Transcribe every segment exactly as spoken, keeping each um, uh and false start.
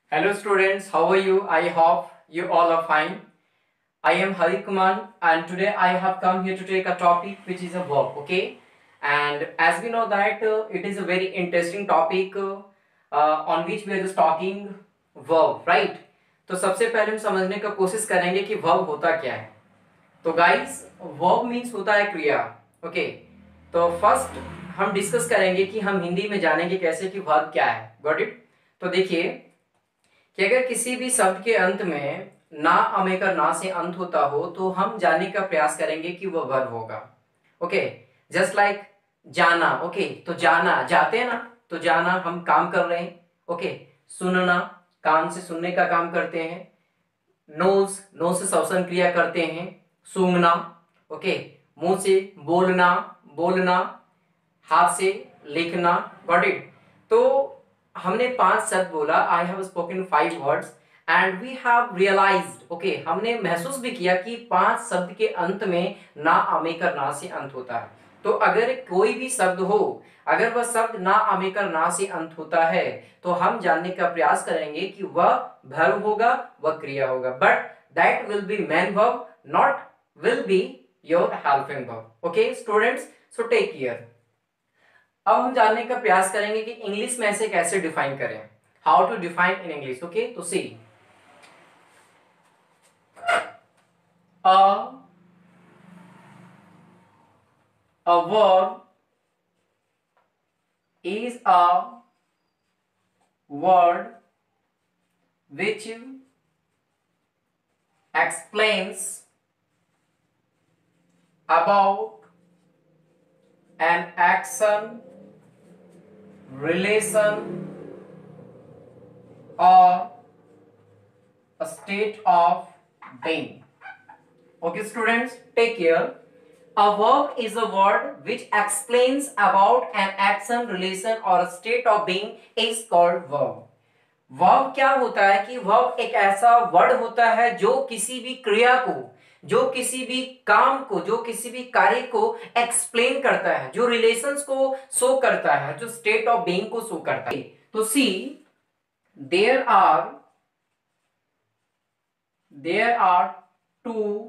Hello students, how are you? I hope you all are fine. I am Hari Kumar and today I have come here to take a topic which is a verb, okay? And as we know that uh, it is a very interesting topic uh, uh, on which we are just talking verb, right? तो सबसे पहले हम समझने का कोशिश करेंगे कि verb होता क्या है. तो गाइस verb means होता है क्रिया, ओके? तो फर्स्ट हम डिस्कस करेंगे कि हम हिंदी में जानेंगे कैसे कि verb क्या है. Got it? तो देखिए कि अगर किसी भी शब्द के अंत में ना अमेकर ना से अंत होता हो तो हम जानने का प्रयास करेंगे कि वह वर्ब होगा. ओके, जस्ट लाइक जाना. ओके, तो जाना जाते हैं ना, तो जाना हम काम कर रहे हैं. ओके, सुनना कान से सुनने का काम करते हैं. नोज नोज से श्वसन क्रिया करते हैं. सूंघना, ओके, मुंह से बोलना बोलना हाथ से लिखना. Got it? तो हमने पांच शब्द बोला. I have spoken five words and we have realised, okay, हमने महसूस भी किया कि पांच शब्द के अंत में ना अमेकर ना से अंत होता है. तो अगर कोई भी शब्द हो, अगर वह शब्द ना अमेकर ना से अंत होता है तो हम जानने का प्रयास करेंगे कि वह वर्ब होगा, वह क्रिया होगा. But that will be main verb, not will be your helping verb. Okay students, so take care. अब हम जानने का प्रयास करेंगे कि इंग्लिश में ऐसे कैसे डिफाइन करें. How to define in English. Okay, तो see a a verb is a word which explains about an action, relation or a state of being. Okay students, take care. A verb is a word which explains about an action, relation or a state of being is called verb. verb क्या होता है कि verb एक ऐसा word होता है जो किसी भी क्रिया को, जो किसी भी काम को, जो किसी भी कार्य को एक्सप्लेन करता है, जो रिलेशंस को शो करता है, जो स्टेट ऑफ बीइंग को शो करता है. तो see there are there are two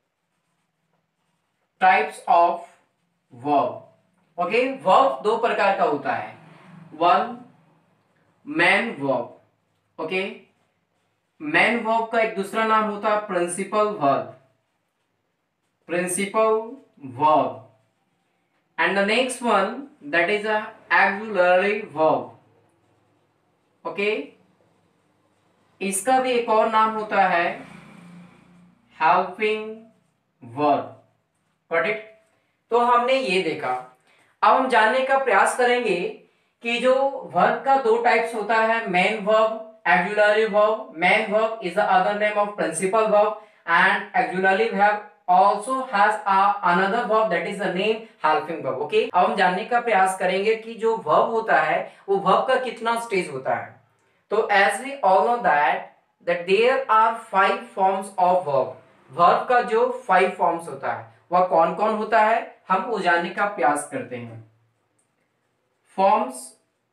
types of verb. Okay, verb दो प्रकार का होता है. One main verb. Okay, main verb का एक दूसरा नाम होता है principal verb. Principal verb. And the next one that is a auxiliary verb. Okay, इसका भी एक और नाम होता है हेल्पिंग वर्ब. Got it? तो हमने ये देखा. अब हम जानने का प्रयास करेंगे कि जो वर्ब का दो टाइप्स होता है, main verb, auxiliary verb. Main verb is the other name of principal verb and auxiliary verb also has a another verb that is the name helping verb. Okay, अब हम जानने का प्रयास करेंगे कि जो verb होता है वो verb का कितना स्टेज होता है. तो as we all know that that there are five forms of verb. verb का जो five forms होता है वह कौन कौन होता है, हम वो जानने का प्रयास करते हैं. forms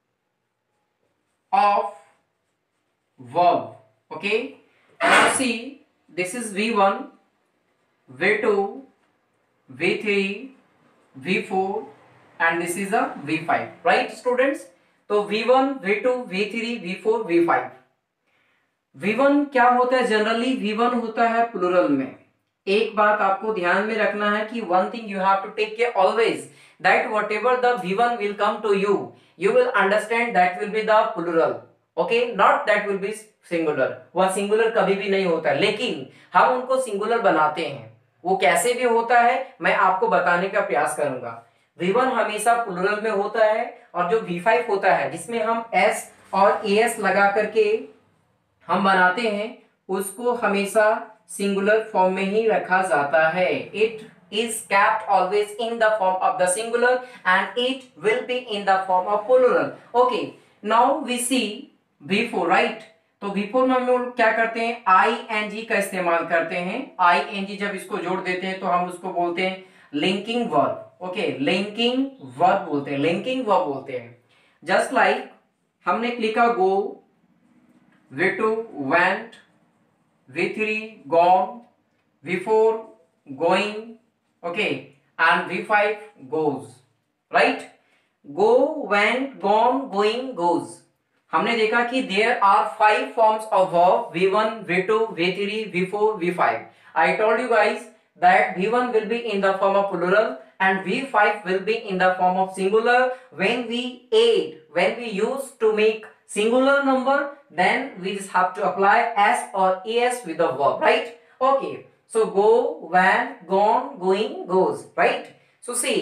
of verb. Okay, now see, this is V one, V two, V three, V four and this is a V five. right students? तो V one, V two, V three, V four, V five. V one क्या होता है? Generally V one होता है plural में. एक बात आपको ध्यान में रखना है कि one thing you have to take care always that whatever the V one will come to you, you will understand that will be the plural. okay, not that will be singular. वह singular कभी भी नहीं होता, लेकिन हम उनको singular बनाते हैं. वो कैसे भी होता है मैं आपको बताने का प्रयास करूंगा. V one हमेशा प्लूरल में होता है और जो V five होता है जिसमें हम S और एस लगा करके हम बनाते हैं उसको हमेशा सिंगुलर फॉर्म में ही रखा जाता है. It is kept always in the form of the singular and it will be in the form of plural. okay, now we see V four, right? तो V four में हम लोग क्या करते हैं? आई एन जी का इस्तेमाल करते हैं. आई एन जी जब इसको जोड़ देते हैं तो हम उसको बोलते हैं linking verb. Okay, linking verb बोलते हैं, लिंकिंग वर्ब बोलते हैं. जस्ट लाइक हमने लिखा गो, V two went, V three gone, V four going, okay, and V five goes, right? Go, went, gone, going, goes. हमने देखा कि there are five forms of verb, V one, V two, V three, V four, V five. I told you guys that V one will be in the form of plural and V five will be in the form of singular. When we add, when we use to make singular number, then we just have to apply s or es with the verb, right? Okay, so go, went, gone, going, goes, right? So see,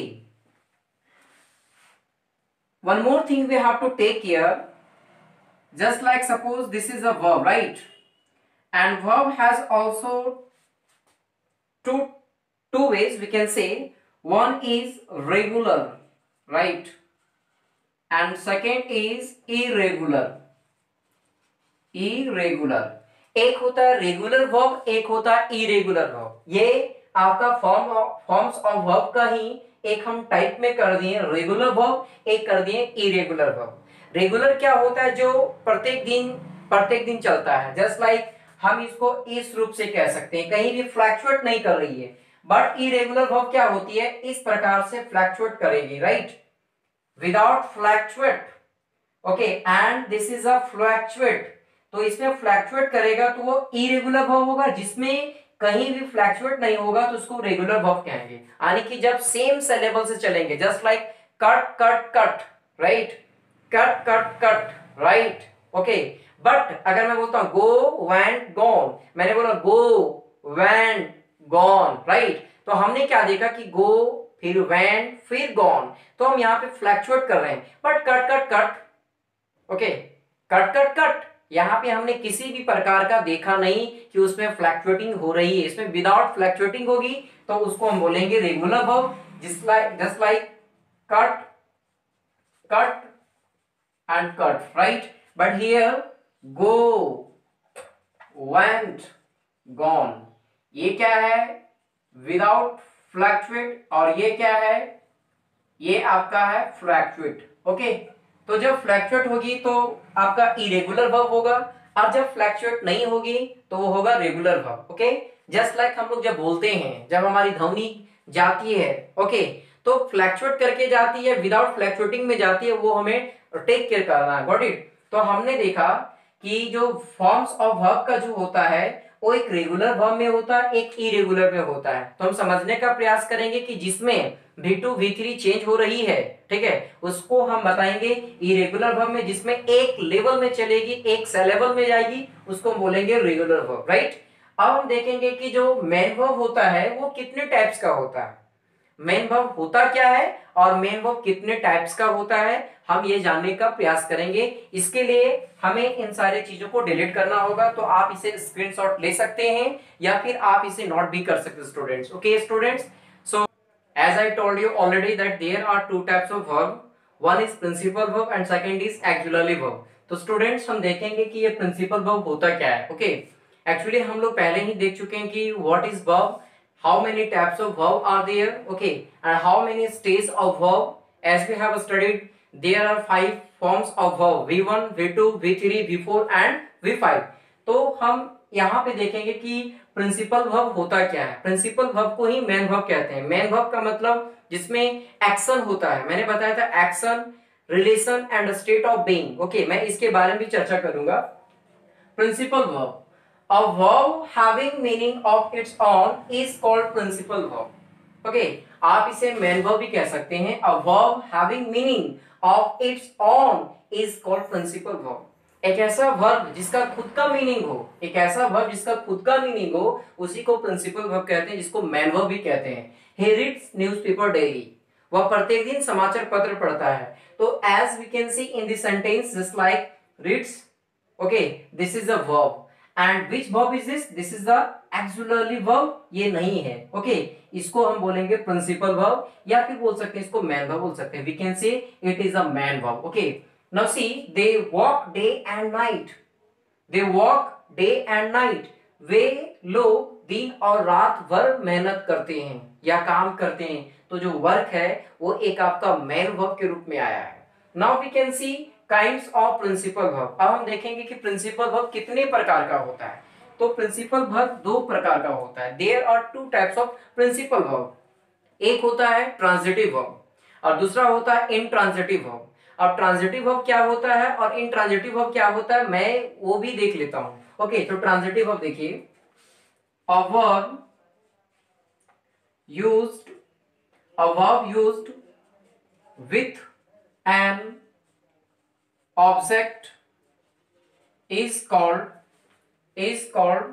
one more thing we have to take here. Just like suppose this is a verb, right? And verb has also two two ways we can say. One is regular, right? And second is irregular. Irregular. एक होता है regular verb, एक होता है irregular verb. ये आपका form forms of verb का ही एक हम टाइप में कर दिए रेगुलर वर्ब, एक कर दिए इरेगुलर वर्ब. रेगुलर क्या होता है? जो प्रत्येक दिन प्रत्येक दिन चलता है. जस्ट लाइक like, हम इसको इस रूप से कह सकते हैं, कहीं भी फ्लैक्चुएट नहीं कर रही है. बट इरेगुलर वर्ब क्या होती है? इस प्रकार से फ्लैक्चुएट करेगी, right? Without fluctuate, okay. And this is a fluctuate. तो इसमें फ्लैक्चुएट करेगा तो वो इरेगुलर वर्ब होगा. जिसमें कहीं भी फ्लैक्चुएट नहीं होगा तो उसको रेगुलर वर्ब कहेंगे. यानी कि जब सेम सिलेबल से चलेंगे, just like cut cut cut, right? Cut cut cut, right? Okay. But अगर मैं बोलता हूं गो, वेंट, गॉन, मैंने बोला गो, वेंट, गॉन, राइट? तो हमने क्या देखा कि गो, फिर वेंट, फिर गॉन. तो हम यहाँ पे फ्लैक्चुएट कर रहे हैं. But cut cut cut, okay, cut cut cut, यहाँ पे हमने किसी भी प्रकार का देखा नहीं कि उसमें फ्लैक्चुएटिंग हो रही है. इसमें विदाउट फ्लैक्चुएटिंग होगी तो उसको हम बोलेंगे regular verb. Just like just like cut, cut and cut, right? But here go, went, gone, ये क्या है? Without fluctuate. और ये क्या है? ये आपका है fluctuate, ओके. तो जब fluctuate होगी तो आपका irregular verb होगा, और जब fluctuate नहीं होगी तो वो होगा regular verb, okay. Just like हम लोग जब बोलते हैं, जब हमारी ध्वनि जाती है, ओके, तो फ्लैक्चुएट करके जाती है, विदाउट फ्लैक्चुएटिंग में जाती है, वो हमें टेक केयर करना है. Got it? तो हमने देखा कि जो फॉर्म्स ऑफ वर्ब का जो होता है वो एक रेगुलर वर्ब में होता है, एक इरेगुलर में होता है. तो हम समझने का प्रयास करेंगे कि जिसमें V two V three change हो रही है, ठीक है, उसको हम बताएंगे इरेगुलर वर्ब में. जिसमें एक लेवल में चलेगी, एक सिलेबल में जाएगी, उसको हम बोलेंगे रेगुलर वर्ब, राइट? अब हम देखेंगे कि जो मेन वर्ब होता है वो कितने टाइप्स का होता है. मेन वर्ब होता क्या है और मेन वर्ब कितने टाइप्स का होता है, हम ये जानने का प्रयास करेंगे. इसके लिए हमें इन सारे चीजों को डिलीट करना होगा. तो आप इसे स्क्रीनशॉट ले सकते हैं या फिर आप इसे नोट भी कर सकते हैं students. Okay students, so as I told you already that there are two types of verb. One is principal verb and second is actually verb. तो स्टूडेंट्स हम देखेंगे कि ये प्रिंसिपल वर्ब होता क्या है. ओके, एक्चुअली हम लोग पहले ही देख चुके हैं कि what is verb, how many types of verb are there, okay, and how many stages of verb. As we have studied, there are five forms of verb: V one, V two, V three, V four and V five. तो हम यहाँ पे देखेंगे कि principal verb होता क्या है. Principal verb को ही मेन वर्ब कहते हैं. मेन वर्ब का मतलब जिसमें एक्शन होता है. मैंने बताया था action, relation and state of being. Okay, मैं इसके बारे में भी चर्चा करूंगा. Principal verb, a verb having meaning of its own is called principal verb. Okay, आप इसे main verb भी कह सकते हैं. A verb having meaning of its own is called principal verb. एक ऐसा verb जिसका खुद का मीनिंग हो, एक ऐसा verb जिसका खुद का मीनिंग हो, उसी को principal verb कहते हैं, जिसको main verb भी कहते हैं. He reads newspaper daily. वह प्रत्येक दिन समाचार पत्र पढ़ता है. तो as we can see in the sentence, just like reads, okay, this is a verb. And which verb is this? This is the auxiliary verb. ये नहीं है, ओके okay? इसको हम बोलेंगे प्रिंसिपल वर्ब या फिर बोल सकते हैं इसको मैन वर्ब बोल सकते हैं. We can say it is a man verb. Okay. Now see, they walk day and night. They walk day and night. वे लोग दिन और रात भर मेहनत करते हैं या काम करते हैं. तो जो वर्क है वो एक आपका मैन वर्ब के रूप में आया है. Now we can see kinds of principal verb. अब हम देखेंगे कि प्रिंसिपल वर्ब कितने प्रकार का होता है। तो प्रिंसिपल वर्ब दो प्रकार का होता है। There are two types of principal verb. एक होता है ट्रांजिटिव वर्ब और दूसरा होता है इनट्रांजिटिव वर्ब। अब ट्रांजिटिव वर्ब क्या होता है और इनट्रांजिटिव वर्ब क्या होता है, मैं वो भी देख लेता हूं। ओके, तो ट्रांजिटिव वर्ब देखिए, a verb used a verb used with an object is called is called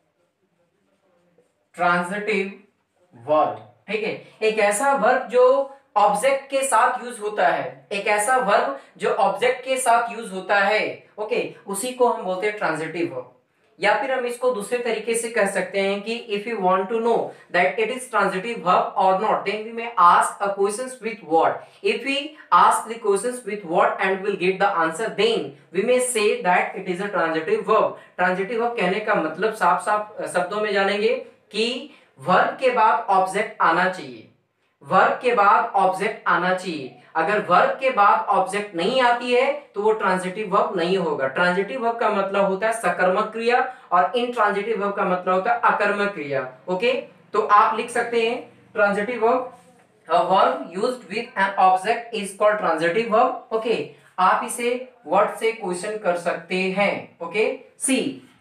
transitive verb। ठीक है, एक ऐसा वर्ब जो ऑब्जेक्ट के साथ यूज होता है, एक ऐसा वर्ब जो ऑब्जेक्ट के साथ यूज होता है, ओके, उसी को हम बोलते हैं ट्रांजिटिव वर्ब। या फिर हम इसको दूसरे तरीके से कह सकते हैं कि if you want to know that it is transitive verb और not, then we may ask a questions with what. If we ask the questions with what and will get the answer, then we may say that it is a transitive verb. Transitive verb कहने का मतलब साफ साफ शब्दों में जानेंगे कि verb के बाद ऑब्जेक्ट आना चाहिए, वर्ब के बाद ऑब्जेक्ट आना चाहिए। अगर वर्ब के बाद ऑब्जेक्ट नहीं आती है तो वो ट्रांजिटिव वर्ब नहीं होगा। ट्रांजिटिव वर्ब का मतलब होता है सकर्मक क्रिया और इनट्रांजिटिव वर्ब का मतलब होता है अकर्मक क्रिया। ओके, तो आप लिख सकते हैं transitive verb, a verb used with an object is called transitive verb। Okay, आप इसे वर्ड से क्वेश्चन कर सकते हैं। Okay, see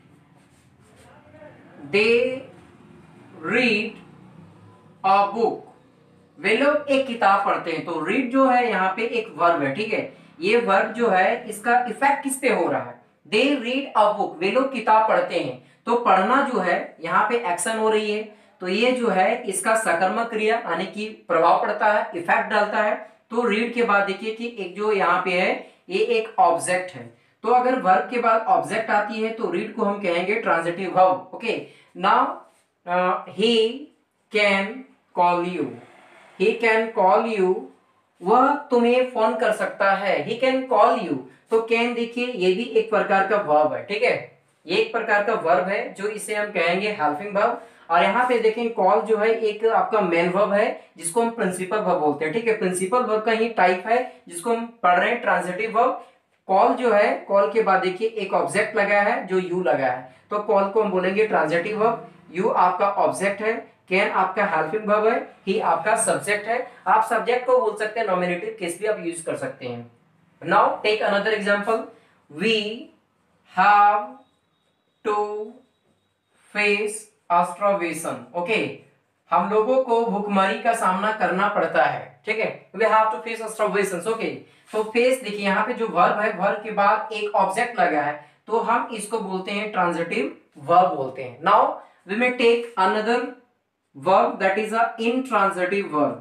they read a book, वे लोग एक किताब पढ़ते हैं। तो रीड जो है यहाँ पे एक वर्ब है, ठीक है। ये वर्ब जो है इसका इफेक्ट किस पे हो रहा है, दे रीड अ बुक, वे लोग किताब पढ़ते हैं। तो पढ़ना जो है यहाँ पे एक्शन हो रही है, तो ये जो है इसका सकर्मक क्रिया यानी कि प्रभाव पड़ता है, इफेक्ट डालता है। तो रीड के बाद देखिए कि एक जो यहाँ पे है ये एक ऑब्जेक्ट है। तो अगर वर्ब के बाद ऑब्जेक्ट आती है तो रीड को हम कहेंगे transitive verb. Okay, now he can call you, he can call you, वह तुम्हें फोन कर सकता है। he can call you, तो can देखिए ये भी एक प्रकार का वर्ब है, ठीक है, ये एक प्रकार का वर्ब है जो इसे हम कहेंगे हेल्पिंग वर्ब। और यहाँ पे देखें कॉल जो है एक आपका मेन वर्ब है जिसको हम प्रिंसिपल वर्ब बोलते हैं, ठीक है। प्रिंसिपल वर्ब का ही टाइप है जिसको हम पढ़ रहे हैं ट्रांजिटिव वर्ब। कॉल जो है, कॉल के बाद देखिए एक ऑब्जेक्ट लगा है जो यू लगा है, तो कॉल को हम बोलेंगे ट्रांजिटिव वर्ब। यू आपका ऑब्जेक्ट है, कैन आपका हेल्पिंग वर्ब है, ही आपका सब्जेक्ट है। आप सब्जेक्ट को बोल सकते हैं, नॉमिनेटिव केस भी आप यूज कर सकते हैं। Now take another example, we have to face starvation. Okay, हम लोगों को भूखमरी का सामना करना पड़ता है, ठीक है। We have to face starvation. Okay, तो फेस देखिए यहाँ पे जो वर्ब है, वर्ब के बाद एक ऑब्जेक्ट लगा है, तो हम इसको बोलते हैं ट्रांजिटिव वर्ब बोलते हैं। Now we may take another verb that is a intransitive verb,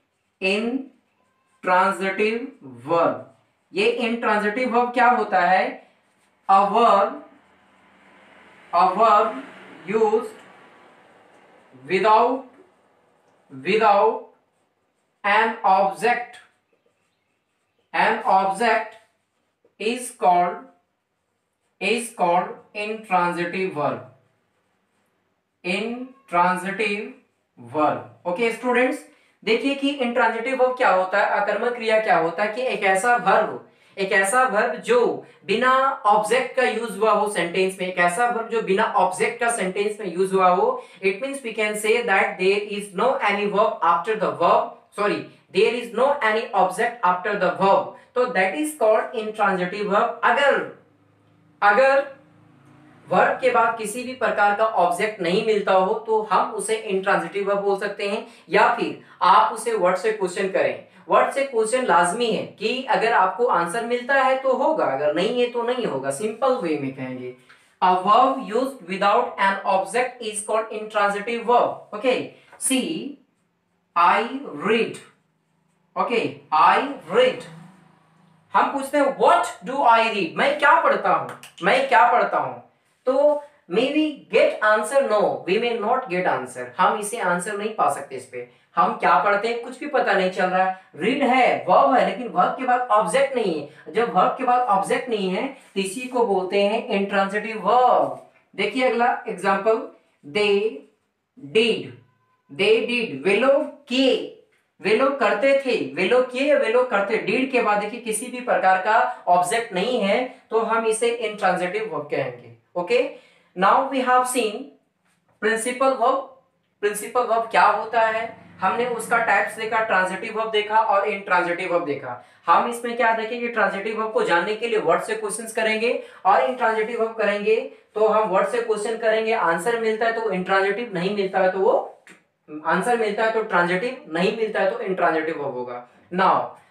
intransitive verb। ये intransitive verb क्या होता है, a verb a verb used without without an object an object is called is called intransitive verb, intransitive verb. Okay students, देखिए कि intransitive verb क्या होता है, अकर्मक क्रिया क्या होता है, कि एक ऐसा वर्ब एक ऐसा वर्ब जो बिना ऑब्जेक्ट का यूज हुआ हो सेंटेंस में, एक ऐसा वर्ब जो बिना ऑब्जेक्ट का सेंटेंस में यूज हुआ हो। It means we can say that there is no any verb after the verb, sorry there is no any object after the verb, तो that is called intransitive verb. अगर अगर verb के बाद किसी भी प्रकार का ऑब्जेक्ट नहीं मिलता हो तो हम उसे इंट्रांजिटिव वर्ब बोल सकते हैं। या फिर आप उसे वर्ड से क्वेश्चन करें, वर्ड से क्वेश्चन लाजमी है कि अगर आपको आंसर मिलता है तो होगा, अगर नहीं है तो नहीं होगा, सिंपल वे में कहेंगे। A verb used without an object is called intransitive verb. Okay, see, I read. Okay, I read. हम पूछते हैं what do I read, मैं क्या पढ़ता हूं, मैं क्या पढ़ता हूं। तो may we get answer, no we may not get answer, हम इसे आंसर नहीं पा सकते इस पे। हम क्या पढ़ते हैं कुछ भी पता नहीं चल रहा है। रीड है, वर्ब है, लेकिन वर्ब के बाद ऑब्जेक्ट नहीं है। जब वर्ब के बाद ऑब्जेक्ट नहीं है तो इसी को बोलते हैं इंट्रांजिटिव वर्ब। देखिए अगला example, they did, they did, वे लोग किए, वे लोग करते थे, वे लोग किए, वे लोग करते। डीड के बाद देखिए किसी भी प्रकार का ऑब्जेक्ट नहीं है तो हम इसे इंट्रांजिटिव वर्ब कहेंगे। Okay, now we have seen principal verb. Principal verb क्या होता है, हमने उसका टाइप्स देखा, ट्रांजिटिव वर्ब देखा और इंट्रांजिटिव वर्ब देखा। हम इसमें क्या देखेंगे, ट्रांजिटिव वर्ब को जानने के लिए वर्ड से क्वेश्चंस करेंगे और इंट्रांजिटिव वर्ब करेंगे तो हम वर्ड से क्वेश्चन करेंगे, आंसर मिलता है तो इंट्रांजिटिव, नहीं मिलता है तो वो आंसर मिलता है तो ट्रांजिटिव, नहीं मिलता है तो इंट्रांजिटिव वर्ब होगा। नाउ